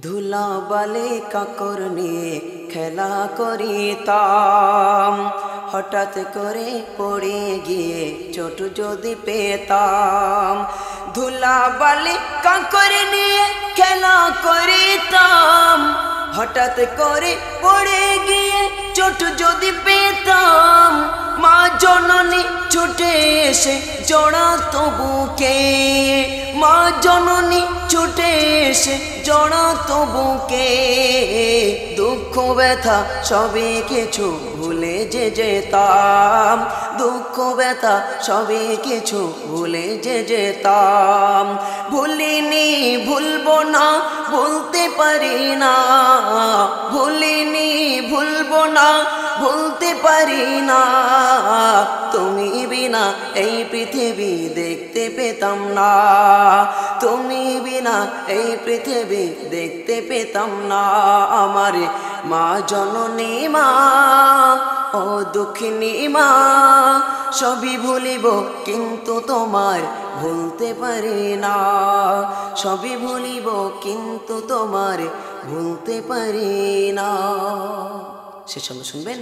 ধুলাবালি কাকর নিয়ে খেলা করিতাম, হঠাৎ করে পড়ে গিয়ে চোট যদি পেতাম। ধুলাবালি কাকর নিয়ে খেলা করিতাম, হঠাৎ করে পড়ে গিয়ে চোট যদি পেতাম। মা জননী ছুটে এসে জড়াতো বুকে, মা জননী ছুটে এসে জড়াতো বুকে। দুঃখ ব্যথা সবই কিছু ভুলে যে যেতাম, দুঃখ ব্যথা সবই কিছু ভুলে যে যেতাম। ভুলিনি ভুলবো না বলতে পারি না, ভুলিনি ভুলবো না বলতে পারি না। তুমি বিনা এই পৃথিবী দেখতে পেতাম না, তুমি বিনা এই পৃথিবী দেখতে পেতাম না। আমার মা জননী মা ও দুঃখিনী মা, সবই ভুলিব কিন্তু তোমার ভুলতে পারি না, সবই ভুলিব কিন্তু তোমার ভুলতে পারি না। সে সঙ্গে শুনবেন।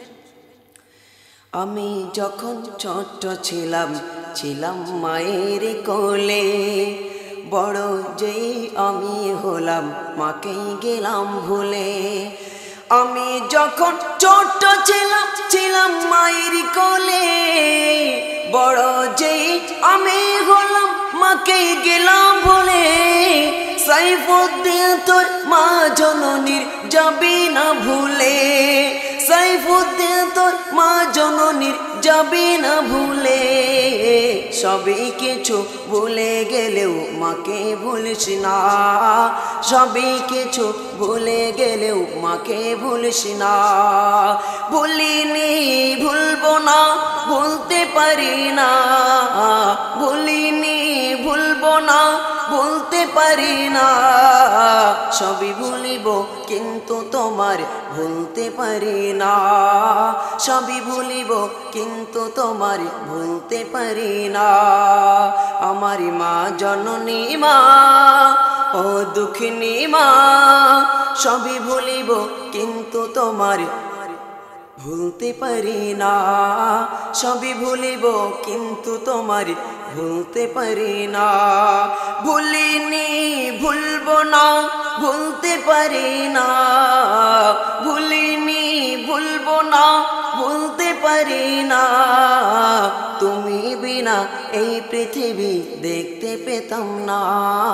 আমি যখন ছোট ছিলাম, ছিলাম মায়ের কোলে, বড় যেই আমি হলাম মাকেই গেলাম ভুলে। আমি যখন ছোট ছিলাম, ছিলাম মায়ের কোলে, বড় যেই আমি হলাম মাকেই গেলাম ভুলে। সাইফুদ্দিন তোর মা জননীর যাবি না ভুলে, সাইফুদ্দিন তোর মা জননীর যাবি না ভুলে। সবই কিছু ভুলে গেলেও মাকে ভুলিস না, সবই কিছু ভুলে গেলেও মাকে ভুলিস না। ভুলিনি ভুলবো না বলতে পারি না, ভুলিনি ভুলবো না বলতে পারি না। সবই ভুলিব কিন্তু তোমার ভুলতে পারি না, সবই ভুলিব কিন্তু তোমার ভুলতে পারি না। আমার মা জননী মা ও দুঃখিনী মা, সবই ভুলিব কিন্তু তোমার ভুলতে পারি না, সবই ভুলিব কিন্তু তোমার ভুলতে পারি না। ভুলিনি ভুলবো না ভুলতে পারি না, ভুলিনি ভুলবো না ভুলতে পারি না। তুমি বিনা এই পৃথিবী দেখতে পেতাম না,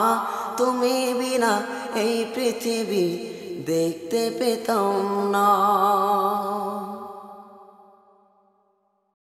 তুমি বিনা এই পৃথিবী দেখতে পেতাম না।